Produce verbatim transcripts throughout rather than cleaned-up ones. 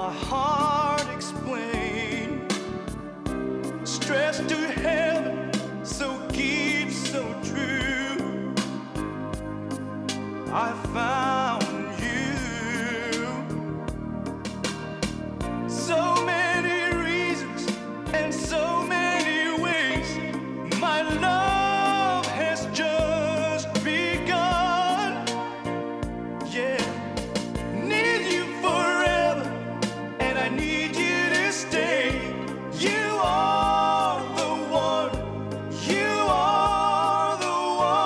my heart explain. Stressed to heaven, so deep, so true. I found you. So many reasons and so many ways. My love has just begun. Yeah. Need you forever, and I need you to stay. You are the one, you are the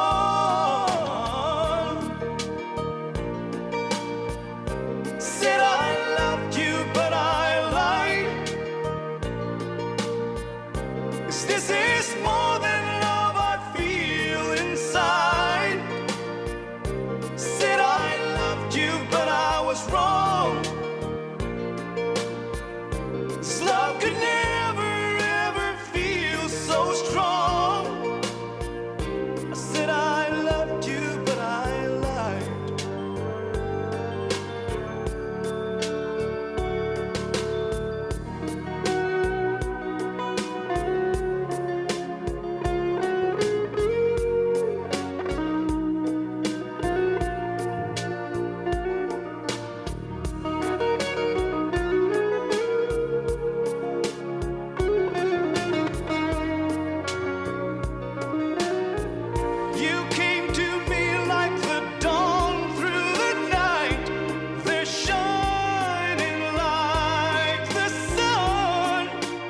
one. Said I loved you, but I lied. 'Cause this is more than love I feel inside. Said I loved you, but I was wrong. 'Cause love could never, ever feel so strong. I said I loved you, but I lied. You came to me like the dawn through the night. They're shining like the sun.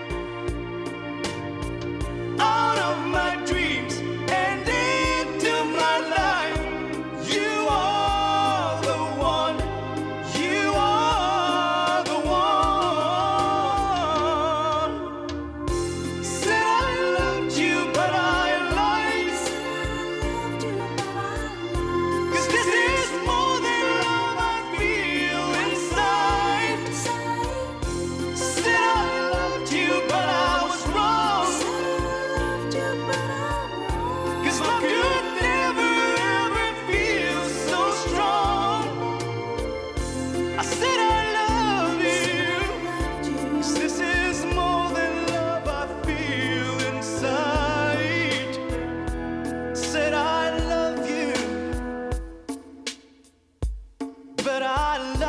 Out of my dreams and into my life. You are the one. You are the one. Said I loved you, but I lied. 'Cause this is more than love I feel inside. Said I loved you, but I was wrong. 'Cause love could never, ever feel so strong. I said I love you. 'Cause this is more than love I feel inside. Said I love you, but I love